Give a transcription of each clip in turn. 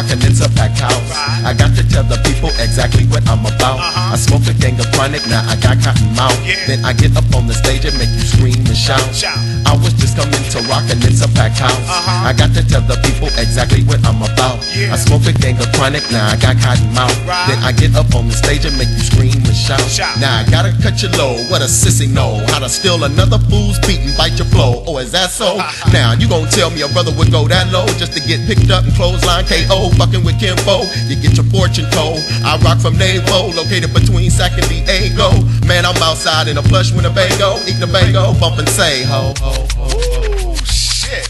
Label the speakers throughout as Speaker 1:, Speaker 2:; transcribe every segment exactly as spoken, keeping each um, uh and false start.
Speaker 1: and it's a packed house. I got to tell the people exactly what I'm about. I smoke a gang of chronic, now I got cotton mouth. Then I get up on the stage and make you scream and shout. I was just coming to rock and it's a packed house. I got to tell the people exactly what I'm about. I smoke a gang of chronic, now I got cotton mouth. Then I get up on the stage and make you scream and shout. Now I gotta cut you low, what a sissy know how to steal another fool's beat and bite your flow. Oh, is that so? Now you gon' tell me a brother would go that low just to get picked up and clothesline K O? Fucking with Kimbo, you get your fortune told. I rock from Navo, located between Sac and Diego. Man, I'm outside in a plush Winnebago, eating a bango, bump and say ho ho ho. Ooh, shit.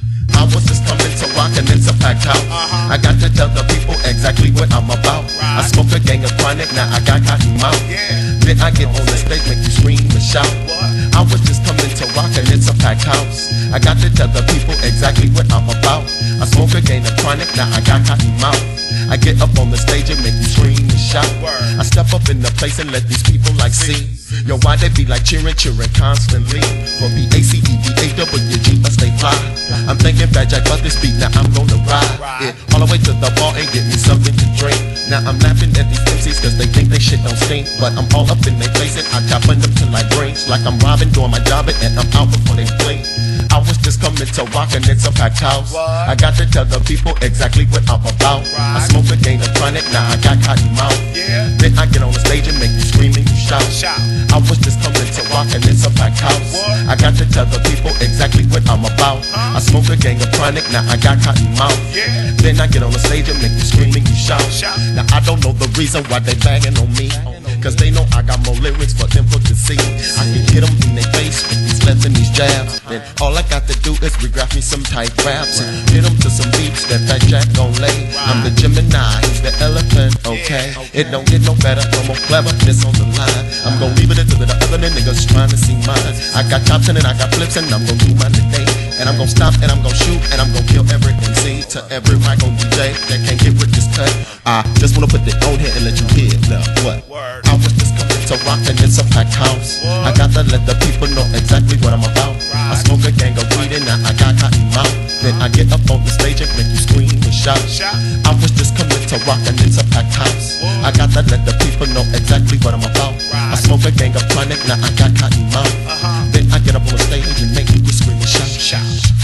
Speaker 1: I was just coming to rock and it's a packed house. uh-huh. I got to tell the people exactly what I'm about. Right. I smoke a gang of chronic, now I got cotton mouth. Yeah. Then I get on the stage, make you scream and shout. What? I was just coming to rock and it's a packed house. I got to tell the people exactly what I'm about. I smoke a gang of chronic, now I got cotton mouth. I get up on the stage and make you scream and shout. Word. I step up in the place and let these people like see. Yo, why they be like cheering, cheering constantly? For P E A C E, D A W G, I stay fly. I'm thinking Fat Jack about this beat, now I'm gonna ride it all the way to the bar and get me something to drink. Now I'm laughing at these M Cs cause they think they shit don't stink. But I'm all up in their face and I tapping them till I drinks. Like I'm robbing, doing my job and I'm out before they blink. I was just coming to rock and it's a packed house. What? I got to tell the people exactly what I'm about. Right. I smoke a gang of chronic, now I got cotton mouth. Yeah. Then I get on the stage and make you scream and you shout. shout. I was just coming to rock and it's a packed house. What? I got to tell the people exactly what I'm about. Huh? I smoke a gang of chronic, now I got cotton mouth. Yeah. Then I get on the stage and make you scream and you shout. shout. Now I don't know the reason why they banging on me, cause they know I got more lyrics for them to see. I can hit them in their face with these lefts and these jabs. Then all I got to do is regraph me some tight raps and hit them to some beats that Fat Jack gon' lay. I'm the Gemini, he's the elephant, okay? It don't get no better, no more cleverness on the line. I'm gon' leave it to the other niggas trying to see mine. I got chops and I got flips and I'm gon' do mine today. And I'm gon' stop and I'm gon' shoot and I'm gon' kill every M C to every mic on D J that can't get with this cut. I just wanna put it on here and let you hear it. Now what? Word. I was just coming to rock and it's a packed house. What? I gotta let the people know exactly what I'm about. Right. I smoke a gang of weed and now I got cotton mouth. Then I get up on the stage and make you scream and shout. shout. I was just coming to rock and it's a packed house. What? I gotta let the people know exactly what I'm about. Right. I smoke a gang of chronic, now I got cotton mouth. Uh-huh. Then I get up on the stage and make you scream and shout. shout.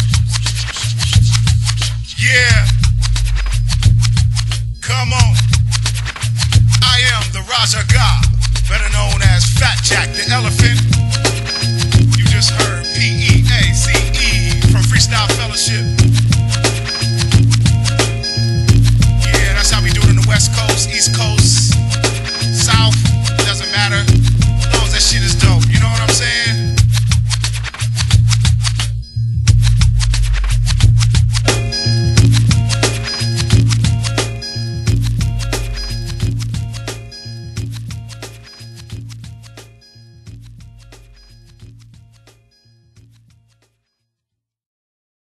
Speaker 2: Yeah, come on. I am the Raja God, better known as Fat Jack the Elephant. You just heard P E A C E from Freestyle Fellowship.